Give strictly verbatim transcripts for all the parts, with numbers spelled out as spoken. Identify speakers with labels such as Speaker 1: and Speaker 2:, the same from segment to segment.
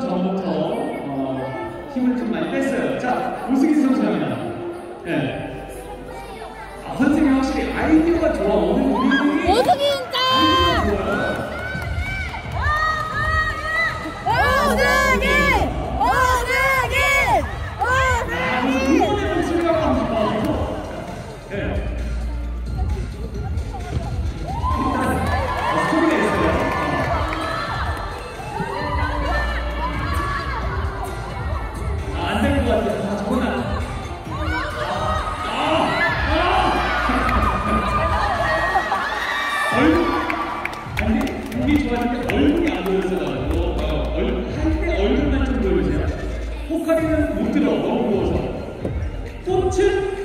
Speaker 1: 전부터 어, 힘을 좀 많이 뺐어요. 자, 오승희 선수입니다. 네. 아, 선생님이 확실히 아이디어가 좋아. 오늘 우리
Speaker 2: 오승희인가? 오승희! 오승희! 오승희!
Speaker 1: 응원의 목소리가 나고 싶어서. 네. 얼굴이 안 보였어가지고 한때 얼굴만 좀 보여주세요. 포카리는 못 들어. 너무 부어서. 꽃은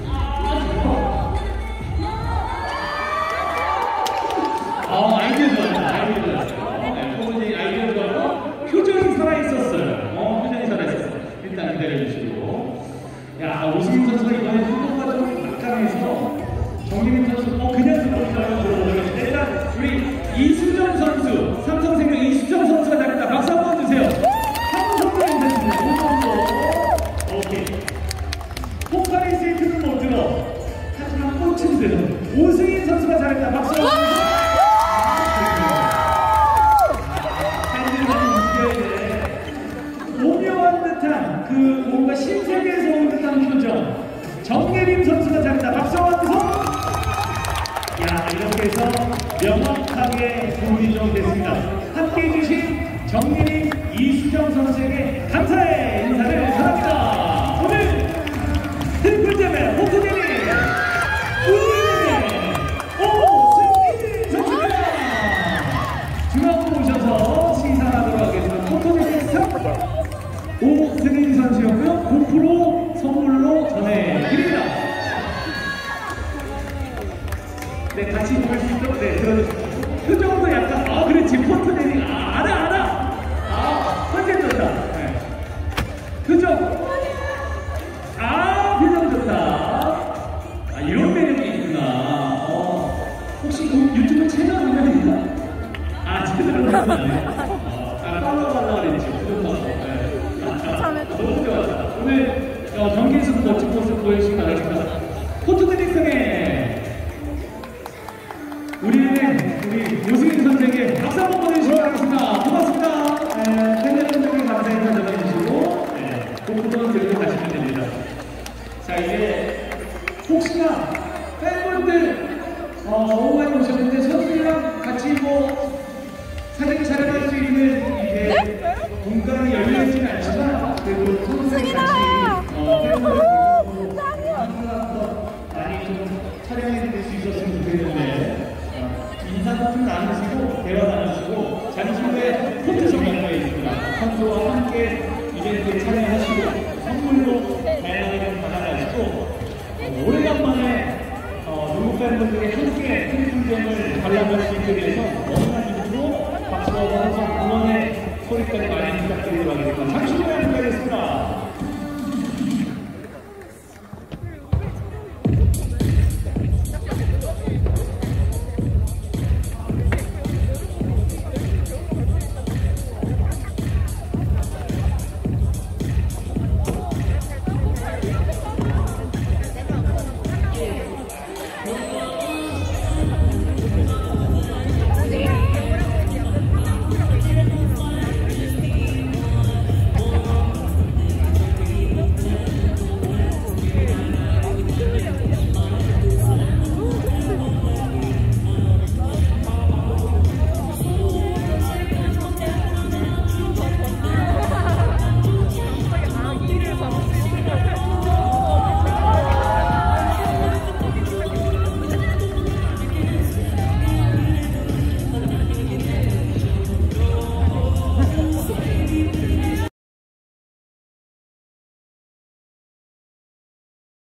Speaker 1: 아 아이디어 좋았다. 아이디어 좋았어요. 네, 포근이 아이디어 좋았고 표정이 살아있었어요. 어 표정이 살아있었어요. 일단 기다려주시고. 야 오승희 선수가 이번에 운동가 좀 막강해서 정민희 선수 어 그냥 들어오니까요. 들어오는데 일단 우리 이수정 선수, 삼성생명 이수정 선수가 잘했다. 박수 한번 주세요. 삼성생명 선수. 오케이. 포카리 세이트는 못 들어. 하지만 꽃은 들어. 오승희 선수가 잘했다. 박수 한번 주세요. 오묘한 듯한 그 뭔가 신세계에서 온 듯한 표정. 정예림 선수가 잘했다. 박수 한번 주세요. 야, 이렇게 해서 명확하게 공이 좀 됐습니다. 함께 해주신 정예림, 이수정 선수에게 감사의 인사를 전합니다. 오늘 트리플잼의 호크데리 오승희 선수입니다. 중앙으로 오셔서 시상하도록 하겠습니다. 호크데리 오승희 선수였고요. 고프로 선물로 전해드립니다. 네, 같이 볼 수 있도록, 네, 들어주세요. 표정도 약간, 아, 그렇지, 포토데리, 아, 알아, 알아! 아, 완전 좋다. 네. 표정. 아, 표정 좋다. 아, 이런 매력이 있구나. 어, 혹시 유튜브 채널 운영입니까? 아, 채널 운영이네. 아, 팔로우 하려고 그랬지, 구독하고. 네. 아, 너무 좋았다. 오늘 어, 경기에서도 멋진 모습 보여주시기 바랍니다. 포토데리성의 우리는 우리 오승희 선생에게 박수 한번 보내주시기 바랍니다. 고맙습니다. 팬 여러분들께 감사의 인사 전해주시고 고프도 들고 가시면 됩니다. 자 이제 혹시나 팬분들 어, 너무 많이 오셨는데 선수들이랑 같이 뭐 사진 촬영할 수 있는 이게 공간이 열려있지는 않지만 그래도 선수들이 같이 어, 팬분들 많이 좀 촬영해 줄 수 있었으면 좋겠는데 인사 좀 나누시고 대화 나누시고 잠시 후에 포토존 연락이 있습니다. 선수와 함께 이벤트에 참여하시고 선물로 다양하게 받아가지고 어, 오래간만에 어, 농구 팬분들이 함께 트리플잼을 관람할 수 있게 돼서 너무나 기쁘고 박수와 함성 응원의 소리까지 많이 부탁드리도록 하겠습니다. 잠시 후에 함께 하겠습니다.